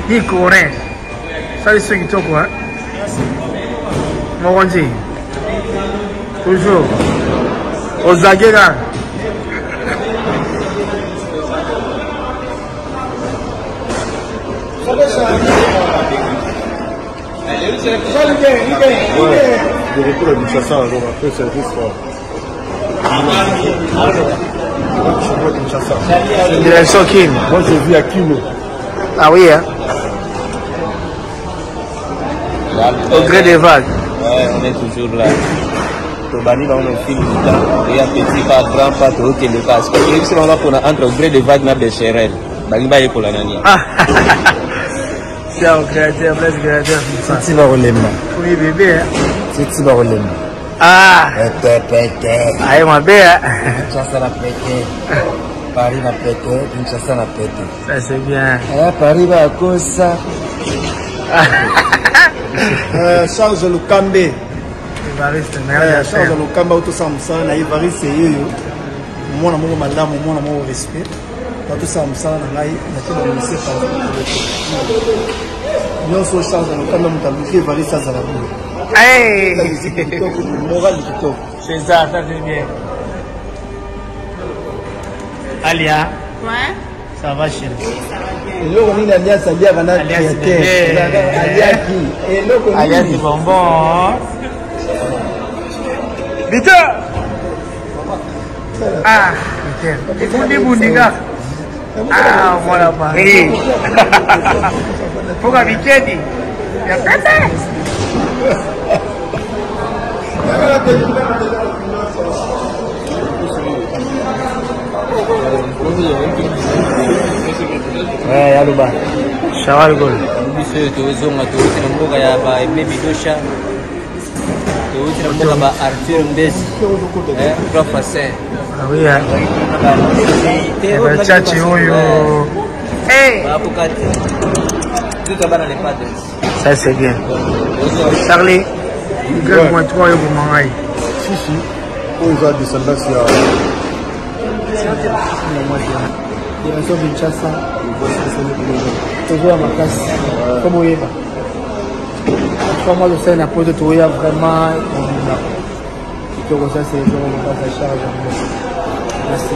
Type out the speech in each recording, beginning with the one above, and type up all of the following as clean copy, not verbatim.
Nico, ça les swing tout quoi. Mon Dieu. Toujours. Aux aguerres. De retour à Kinshasa, alors après service fort. Direction Kim. Moi je vis à Kino. Ah oui, hein? Au gré des vagues. Ouais, on est toujours là. Tobani dans le film, il y a petit pas, grand pas, tout qui est le cas. Parce que si on a entre au gré des vagues, n'a des chérelles. Bali ba yeko la nani. C'est un créateur, blesse créateur. C'est Tiba Rolema. Oui, bébé. C'est Tiba Rolema. Ah! Pété. Aïe, ma belle. Kinshasa na pété. Paris na pété. Kinshasa na pété. Ça, c'est bien. Paris va à cause ça. Charles Lukambe. Evariste, merci. Charles Lukambe, tout ça, na Evariste, c'est eux. Moi, mon madame, mon respect. Tout ça, na ngai, na tout le lycée par. Nous sommes Charles Lukambe, mon tablier, Evariste, ça va. Hey! Moral du top. C'est ça, ça c'est bien. Alia. Ouais. Ça va chérie. Et là, on est Alias Alia Vana créateur. Alia qui? Et là, on est Alia c'est bonbon. Vite! Ah, vite. Et vous dites, gars. Ah, voilà, Paris. Faut qu'à week-end. Il y a pété. Ouais, Yalouba. Shawal Gol. Biso tozonga tozina mboka ya ba baby dosha. Tozina mboka ba Arthur Mbesi. Prof Saint. Ah oui, hein. Chachi Oyo. Hey! Ça c'est bien. Charlie, quel point toi vous m'en Si. On a descendu sur direction Kinshasa. Toujours à ma place. Comme vous voyez. Moi, je sais la pose de Touya vraiment. Et que ça, c'est le passe à charge. Merci.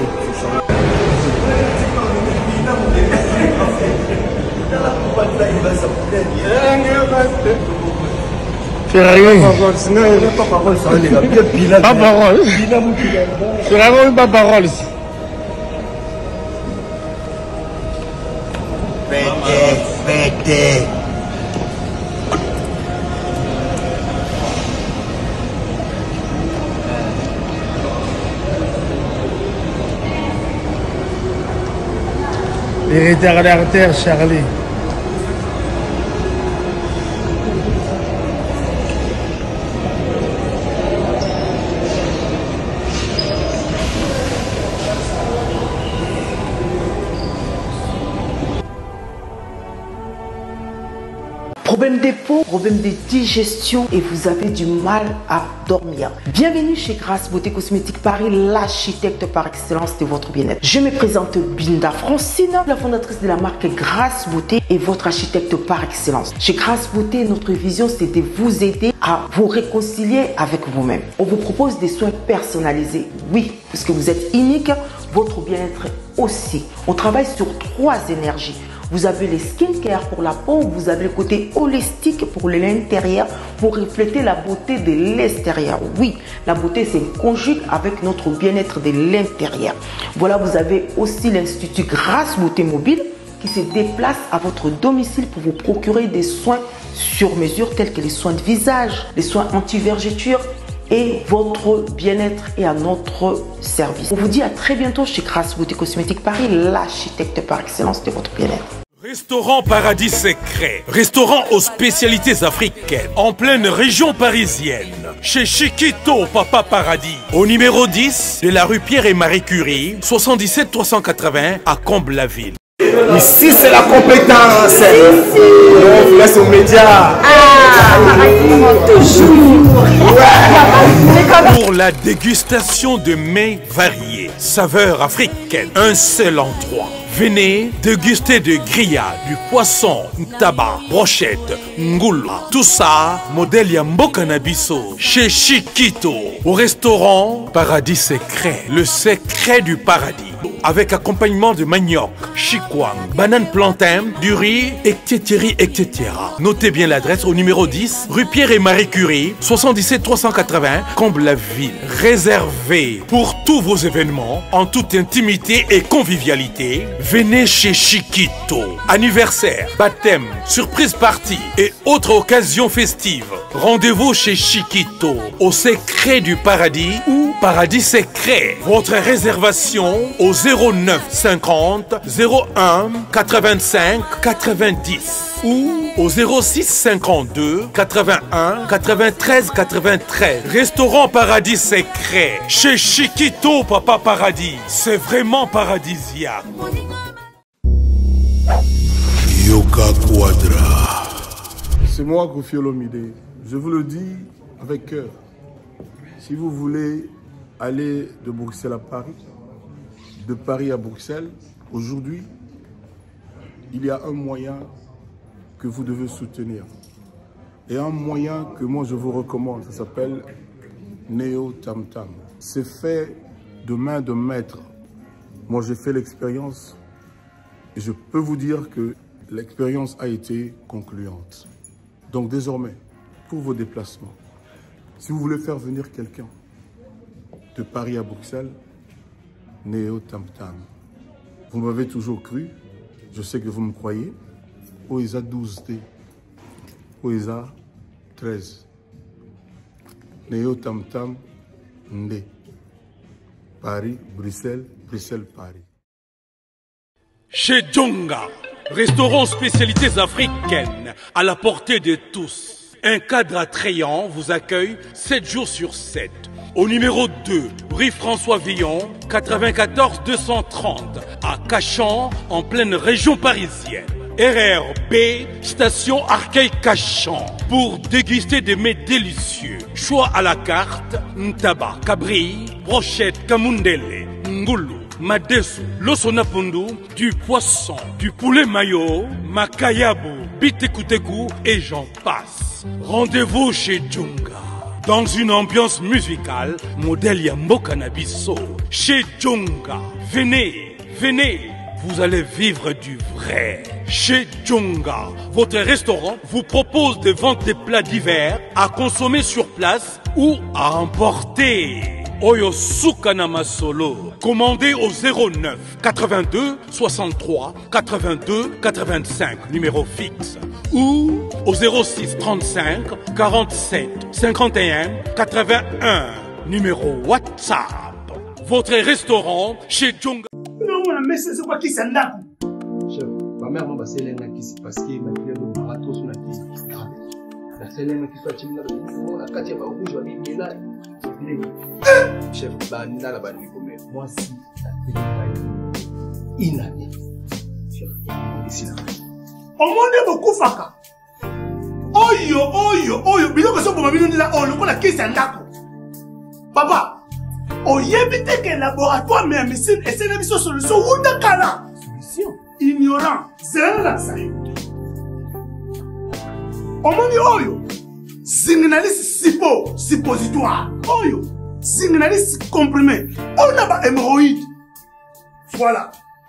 Pas parole. C'est vraiment pas parole. Pété. Les retardataires, Charlie. Problème des peaux, problème de digestion et vous avez du mal à dormir. Bienvenue chez Grace Beauté Cosmétique Paris, l'architecte par excellence de votre bien-être. Je me présente Binda Francine, la fondatrice de la marque Grace Beauté et votre architecte par excellence. Chez Grace Beauté, notre vision c'est de vous aider à vous réconcilier avec vous-même. On vous propose des soins personnalisés, oui, parce que vous êtes unique, votre bien-être aussi. On travaille sur 3 énergies. Vous avez les skincare pour la peau, vous avez le côté holistique pour l'intérieur, pour refléter la beauté de l'extérieur. Oui, la beauté c'est conjugue avec notre bien-être de l'intérieur. Voilà, vous avez aussi l'Institut Grace Beauté Mobile qui se déplace à votre domicile pour vous procurer des soins sur mesure tels que les soins de visage, les soins anti-vergeture et votre bien-être est à notre service. On vous dit à très bientôt chez Grace Beauté Cosmétique Paris, l'architecte par excellence de votre bien-être. Restaurant Paradis Secret, restaurant aux spécialités africaines, en pleine région parisienne, chez Chiquito Papa Paradis, au numéro 10 de la rue Pierre et Marie Curie, 77 380 à Comble-la-Ville. Ici, c'est la compétence. On vous laisse aux médias. Toujours. Pour la dégustation de mets variés, saveurs africaines, un seul endroit. Venez déguster de grillades, du poisson, tabac, brochette, ngoula. Tout ça, modèle Yamboka Nabiso, chez Chiquito, au restaurant Paradis Secret, le secret du paradis. Avec accompagnement de manioc, chikwang, banane plantain, du riz, etc., etc. Notez bien l'adresse au numéro 10, rue Pierre et Marie Curie, 77 380, Comble-la-Ville. Réservé pour tous vos événements, en toute intimité et convivialité. Venez chez Chiquito. Anniversaire, baptême, surprise party et autres occasions festives. Rendez-vous chez Chiquito, au secret du paradis ou Paradis Secret. Votre réservation au 09 50 01 85 90 ou au 06 52 81 93 93. Restaurant Paradis Secret chez Chiquito Papa Paradis. C'est vraiment paradisiaque. Yoka Quadra. C'est moi, Koffi Olomide. Je vous le dis avec cœur. Si vous voulez aller de Bruxelles à Paris, de Paris à Bruxelles, aujourd'hui, il y a un moyen que vous devez soutenir. Et un moyen que moi je vous recommande, ça s'appelle Neo Tam Tam. C'est fait de main de maître. Moi j'ai fait l'expérience et je peux vous dire que l'expérience a été concluante. Donc désormais, pour vos déplacements, si vous voulez faire venir quelqu'un de Paris à Bruxelles, Neo Tam Tam. Vous m'avez toujours cru, je sais que vous me croyez. OESA 12D, OESA 13. Neo Tam Tam, Ndé. Paris, Bruxelles, Bruxelles, Paris. Chez Djonga, restaurant spécialités africaines, à la portée de tous. Un cadre attrayant vous accueille 7 jours sur 7. Au numéro 2, rue François Villon, 94 230, à Cachan, en pleine région parisienne. RRB, station Arcueil-Cachan, pour déguster des mets délicieux. Choix à la carte, ntaba, cabri, brochette, kamundele, ngoulou, madesu, losonapundu, du poisson, du poulet mayo, makayabu, bitekuteku et j'en passe. Rendez-vous chez Djonga. Dans une ambiance musicale, modèle Yamboka Nabiso. Chez Djonga. Venez, venez, vous allez vivre du vrai. Chez Djonga, votre restaurant vous propose de vendre des plats divers à consommer sur place ou à emporter. Oyo Sukana Masolo. Commandez au 09 82 63 82 85, numéro fixe. Ou au 06 35 47 51 81, numéro WhatsApp. Votre restaurant chez Djonga. Non, mais c'est quoi qui s'en a? Chef, ma mère m'a passé l'un qui s'est passé, m'a dit que ma rato sur la tête. La seule qui soit timide, la quatrième rouge, je vais dire là. Chef, banana la banane comme moi si la télé inanée. Chef, ici là. Au monde beaucoup faka. Oyo, biloko so boma bino ndila on lokola kisi ndako. Papa, oyebite que laboratoire mais médecine et c'est une solution ou dakala. Solution ignorant, c'est la sayo. Omoni oyo. Signaliste sipo, suppositoire. Oyo, signaliste comprimé. On a pas hémorroïde. Voilà.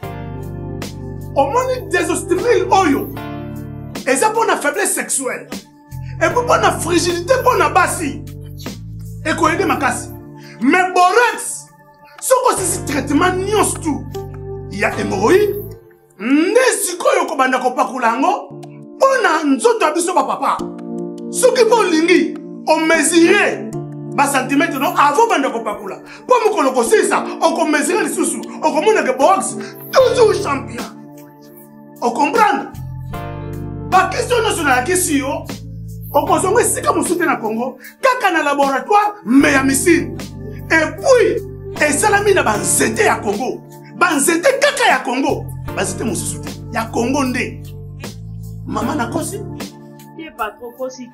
Omoni désostimile oyo. Et ça pour la faiblesse sexuelle. Et pour la fragilité pour la bassi. Et qu'on aide ma casse. Mais borax, ce que c'est traitement nions tout. Il y a hémorroïde. Nesiko yoko banda ko pakulango. On a nzoto abiso papa. Ce qui peut lingi, on mesure bas centimètre non avant banda ko pakula. Pour me koloko ça, on mesure les sous, on commande que box toujours champion. On comprend? La question nationale question, on consomme c'est comme soutien à Congo, kaka na laboratoire mais ya missile. Et puis, et salami na banzete ya Congo. Banzete kaka ya Congo. bazite mosusu te ya Congo nde mama nakosi ye pas trop kosi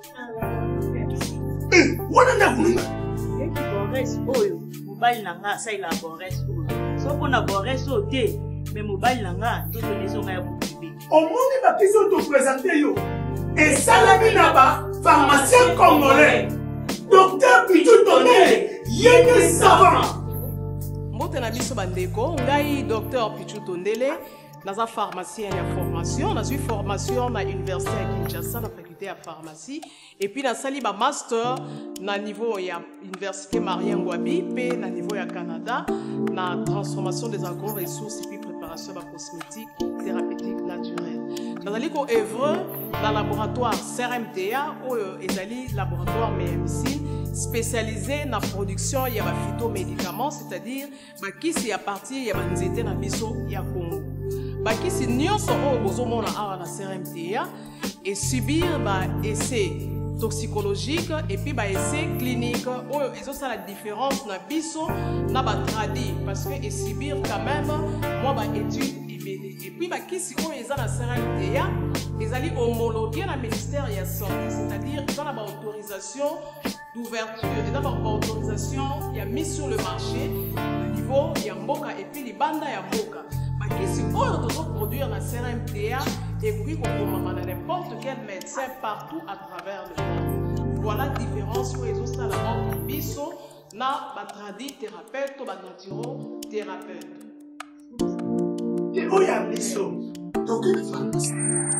wana nde kununga Bores oyo mobali nanga saila Bores oyo soko na Bores o te mais mobali nanga toto nezonga ya bukibe omoni bakisi oto présenter yo esalami na ba pharmacien congolais docteur Pichu Tondele yene savant mbote na biso bandeko ngai docteur Pichu Tondele naza pharmacien ya formation nazwi formation na université ya Kinshasa na faculté ya pharmacie et puis nasali ba master na niveau ya université Marien Ngouabi pe na niveau ya Canada na transformation des agro-ressources et puis préparation de cosmétiques thérapeutiques naturelles nazali ko œuvre dans laboratoire CRMTA oyo ezali laboratoire MMC spécialisé dans la production ya ba phytomédicaments c'est-à-dire bakisi à partir ya banzete na biso ya Congo bakisi nyonso oyo bozomona awa na CRMTA et subir ba essai toxicologique et puis ba essai clinique oyo ezosala la différence na biso na ba tradi parce que et subir quand même moi ba étude et puis bakisi oyo eza na CRMTA ezali homologué na ministère ya santé c'est-à-dire dans la autorisation d'ouverture et d'abord autorisation il y a mis sur le marché au niveau il y a mboka et puis les bandes il y a mboka bakisi oyo tozo produire na CRMTA et puis qu'on n'importe quel médecin partout à travers le monde voilà la différence où ils ont ça là entre biso na ba tradi thérapeute ou ba naturo thérapeute et où il y a biso donc une pharmacie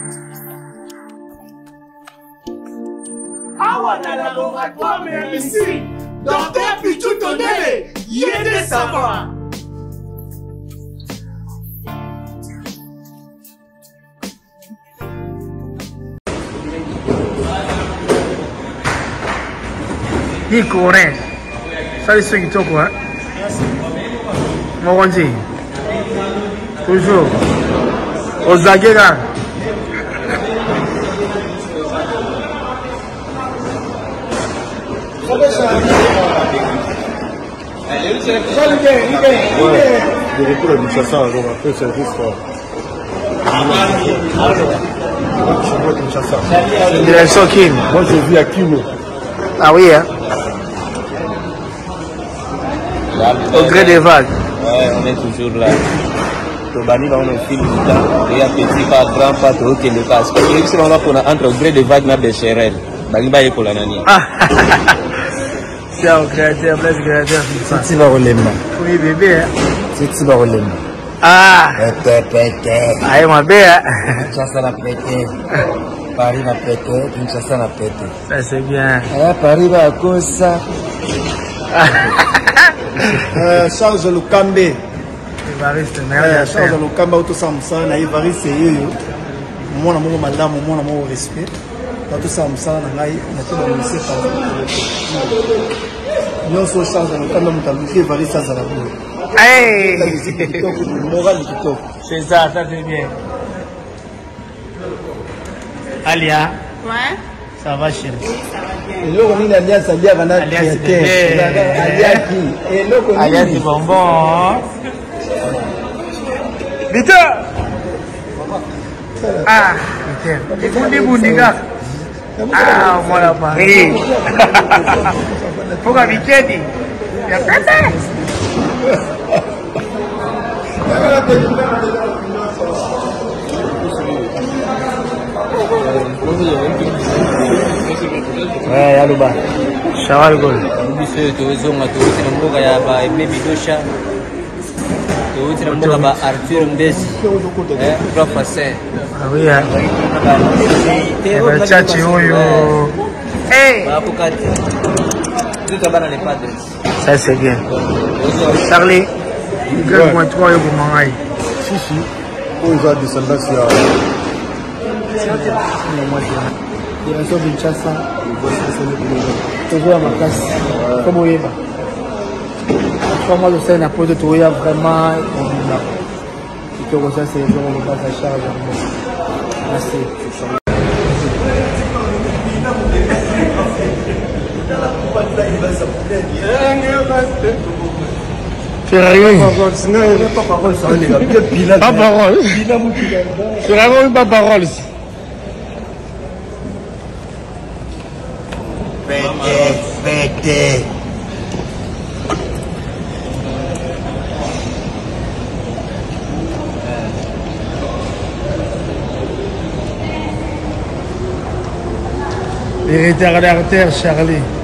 awa na laboratoire MMC docteur Pichu Tondele yene savant Nicole, salut ceux qui t'ont quoi? Mon Randy, toujours aux aguerras. De retour à Kinshasa, donc après service fort. Direction Kim. Moi je vis à Kino. Ah oui, hein? Au gré des vagues. Ouais, on est toujours là. Tobani dans le film du temps. Il y a petit pas, grand pas, tout qui est le cas. Parce que si on a pour entre au gré des vagues, na Becherel. Bali ba yeko la nani. C'est un créateur, blesse créateur. C'est Tiba Rolema. Oui, bébé, hein? C'est Tiba Rolema. Ah! Pété. Aïe, ma belle, Kinshasa na pété. Paris na pété, Kinshasa na pété. ça c'est bien. Paris va à cause ça. Charles Lukambe. Evariste, merci. Charles Lukambe, tout ça, na Evariste, c'est eux. Moi, mon madame, mon respect. Tout ça, na ngai, na tout le lycée par. Nous sommes Charles Lukambe, mon tablier, Evariste, ça, ça va bien. Hey! Moral du top. C'est ça, ça c'est bien. Alia, ouais ça va chérie? Et là, on est alliance à Alia, on a Alia du bonbon. Vite! Ah, vite. Et vous dites, ah, voilà, Paris. Faut qu'à vite, il y a peut-être. Ouais, Yaluba. Shawal Gol. Biso tozonga tozina mboka ya ba baby dosha. Tozina mboka ba Arthur Mbesi. Professeur. Ah oui, hein. Chachi Oyo. Hey! Ça c'est bien. Charlie, quel point 3 pour Mangaï? Si, si. On a descendance à. Direction Kinshasa. Toujours à ma place. Comme on y va. 3 mois de scène à pause de Touya, vraiment. Et que ça, c'est le jour où on passe à charge. Merci. Ferrari. Pas parole, ça les gars. Pas parole. C'est vraiment pas parole. Fête. Les retardataires, Charlie.